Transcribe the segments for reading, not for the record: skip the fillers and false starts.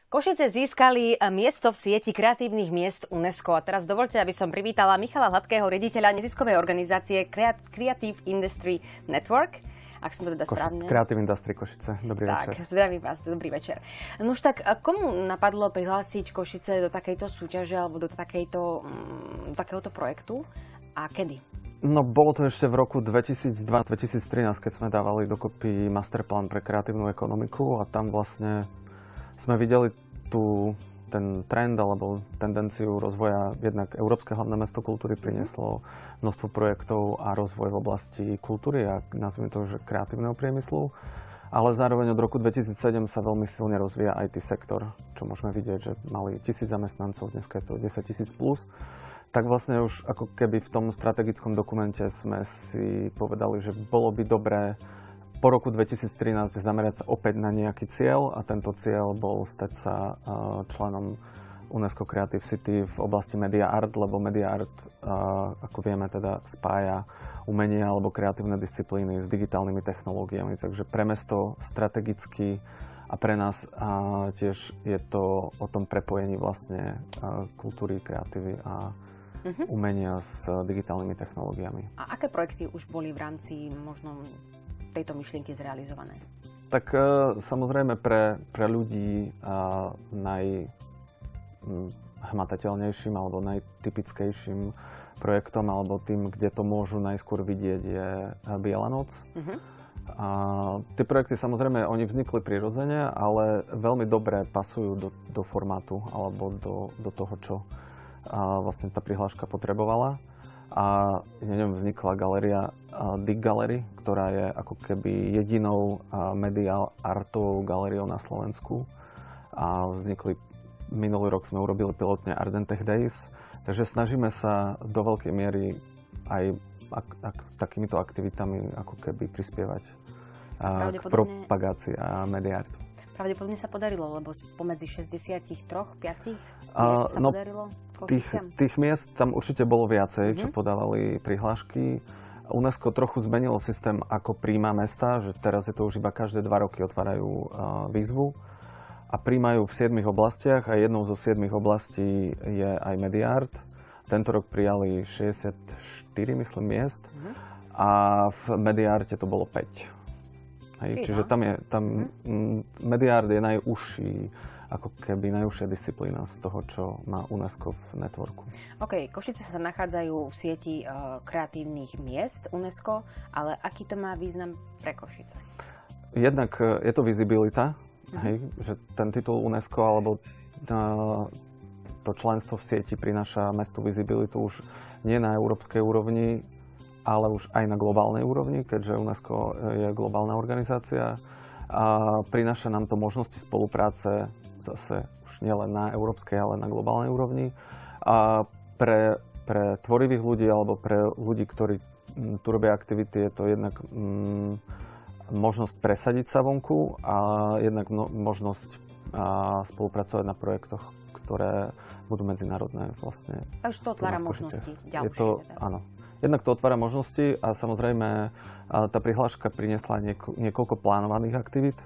Košice získali miesto v sieti kreatívnych miest UNESCO. A teraz dovoľte, aby som privítala Michala Hladkého, riaditeľa neziskovej organizácie Creative Industry Network. Ak som to teda správne. Creative Industry Košice. Dobrý večer. Tak, zdravím vás, dobrý večer. No už tak, komu napadlo prihlásiť Košice do takejto súťaže alebo do takéhoto projektu a kedy? No, bolo to ešte v roku 2002-2013, keď sme dávali dokopy masterplán pre kreatívnu ekonomiku a tam vlastne sme videli ten trend alebo tendenciu rozvoja. Jednak Európske hlavné mesto kultúry prinieslo množstvo projektov a rozvoj v oblasti kultúry a nazvime to, že kreatívneho priemyslu. Ale zároveň od roku 2007 sa veľmi silne rozvíja IT sektor, čo môžeme vidieť, že mali 1000 zamestnancov, dneska je to 10 000 plus. Tak vlastne už ako keby v tom strategickom dokumente sme si povedali, že bolo by dobré po roku 2013 zamerať sa opäť na nejaký cieľ a tento cieľ bol stať sa členom UNESCO Creative City v oblasti Media Art, lebo Media Art, ako vieme, teda spája umenie alebo kreatívne disciplíny s digitálnymi technológiami. Takže pre mesto strategicky a pre nás tiež je to o tom prepojení vlastne kultúry, kreatívy a umenia s digitálnymi technológiami. A aké projekty už boli v rámci možno tejto myšlienky zrealizované? Tak samozrejme pre ľudí najhmatateľnejším alebo najtypickejším projektom alebo tým, kde to môžu najskôr vidieť, je Biela noc. A tie projekty samozrejme, oni vznikli prirodzene, ale veľmi dobre pasujú do formátu alebo do toho, čo vlastne tá prihláška potrebovala. A vznikla galéria Dig Gallery, ktorá je ako keby jedinou media artovou galériou na Slovensku. A minulý rok sme urobili pilotne Ardentech Days, takže snažíme sa do veľkej miery aj takýmito aktivitami ako keby prispievať k propagácii a media artu. Pravdepodobne sa podarilo, lebo pomedzi 63, 5 sa podarilo tých miest tam určite bolo viacej, čo podávali prihlášky. UNESCO trochu zmenilo systém, ako prijíma mesta, že teraz je to už iba každé 2 roky otvárajú výzvu a prijímajú v 7 oblastiach a jednou zo 7 oblastí je aj Media Art. Tento rok prijali 64, myslím, miest a v Media Arte to bolo 5. Čiže tam Media Art je najúžšia disciplína z toho, čo má UNESCO v networku. OK, Košice sa nachádzajú v sieti kreatívnych miest UNESCO, ale aký to má význam pre Košice? Jednak je to vizibilita, že ten titul UNESCO alebo to členstvo v sieti prináša mestu vizibilitu už nie na európskej úrovni, ale už aj na globálnej úrovni, keďže UNESCO je globálna organizácia. A prináša nám to možnosti spolupráce zase už nielen na európskej, ale na globálnej úrovni. A pre tvorivých ľudí alebo pre ľudí, ktorí tu robia aktivity, je to jednak možnosť presadiť sa vonku a jednak možnosť spolupracovať na projektoch, ktoré budú medzinárodné vlastne. A už to otvára možnosti ďalšie. Áno. Jednak to otvára možnosti a samozrejme tá prihláška priniesla niekoľko plánovaných aktivít.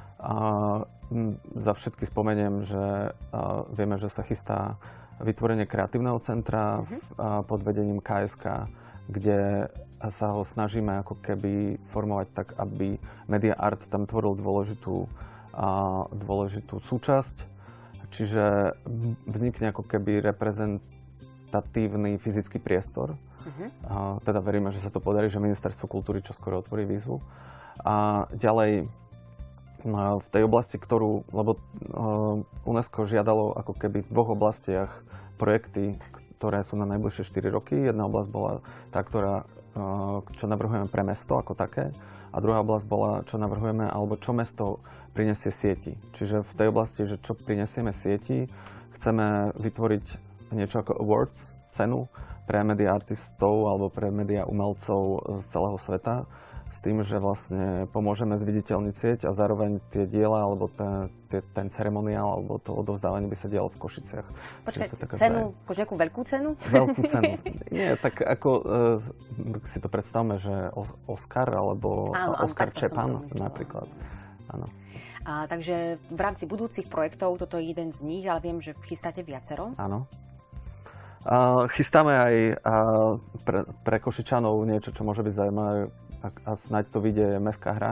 Za všetky spomeniem, že vieme, že sa chystá vytvorenie kreatívneho centra pod vedením KSK, kde sa ho snažíme ako keby formovať tak, aby Media Art tam tvoril dôležitú súčasť. Čiže vznikne ako keby reprezentatívny fyzický priestor. Teda veríme, že sa to podarí, že Ministerstvo kultúry čoskoro otvorí výzvu. A ďalej v tej oblasti, lebo UNESCO žiadalo ako keby v 2 oblastiach projekty, ktoré sú na najbližšie 4 roky. Jedna oblasť bola tá, čo navrhujeme pre mesto ako také. A druhá oblasť bola, čo navrhujeme, alebo čo mesto prinesie sieti. Čiže v tej oblasti, že čo prinesieme sieti, chceme vytvoriť niečo ako awards, cenu pre media artistov alebo pre media umelcov z celého sveta, s tým, že vlastne pomôžeme zviditeľniť sieť a zároveň tie diela alebo ten ceremoniál alebo to odovzdávanie by sa dialo v Košiciach. Počkaj, cenu, nejakú veľkú cenu? Veľkú cenu. Nie, tak ako si to predstavme, že Oscar alebo áno, Oscar Čepan napríklad. Áno. Takže v rámci budúcich projektov toto je jeden z nich, ale viem, že chystáte viacero. Áno. Chystáme aj pre Košičanov niečo, čo môže byť zaujímavé a snáď to vyjde mestská hra.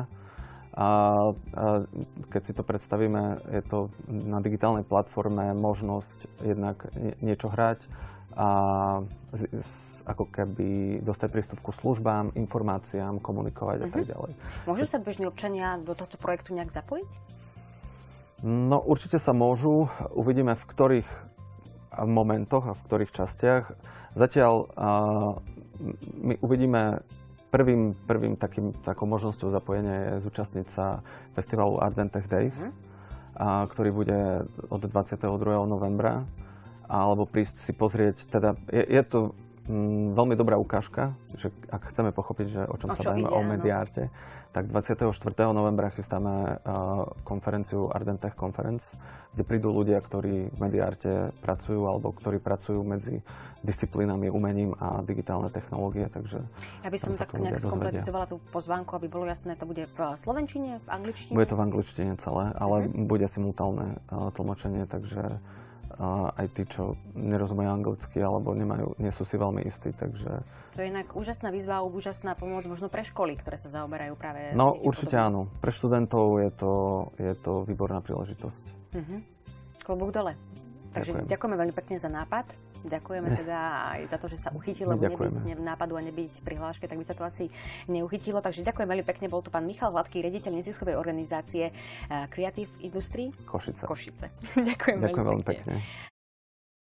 Keď si to predstavíme, je to na digitálnej platforme možnosť jednak niečo hrať a ako keby dostať prístup ku službám, informáciám, komunikovať a tak ďalej. Môžu sa bežní občania do tohto projektu nejak zapojiť? No určite sa môžu. Uvidíme v ktorých momentoch a v ktorých častiach. Zatiaľ my uvidíme takou možnosťou zapojenia je zúčastniť sa festivalu Ardentech Days, ktorý bude od 22. novembra, alebo prísť si pozrieť, teda je to veľmi dobrá ukážka, že ak chceme pochopiť, že o čom sa bavíme, o Mediarte, tak 24. novembra chystáme konferenciu Ardentech Conference, kde prídu ľudia, ktorí v Mediarte pracujú alebo ktorí pracujú medzi disciplínami, umením a digitálne technológie, takže ja by som tak nejak skompletizovala tú pozvánku, aby bolo jasné, to bude v slovenčine, v angličtine? Bude to v angličtine celé, ale bude simultálne tlmočenie, takže aj tí, čo nerozumejú anglicky alebo nie sú si veľmi istí, takže... To je inak úžasná výzva, úžasná pomoc možno pre školy, ktoré sa zaoberajú práve... No určite áno. Pre študentov je to výborná príležitosť. Klobúk dole. Takže ďakujeme veľmi pekne za nápad. Ďakujeme teda aj za to, že sa uchytil, lebo nebyť nápadu a nebyť prihláške, tak by sa to asi neuchytilo. Takže ďakujem veľmi pekne. Bol tu pán Michal Hladký, riaditeľ neziskovej organizácie Creative Industry Košice. Ďakujem veľmi pekne.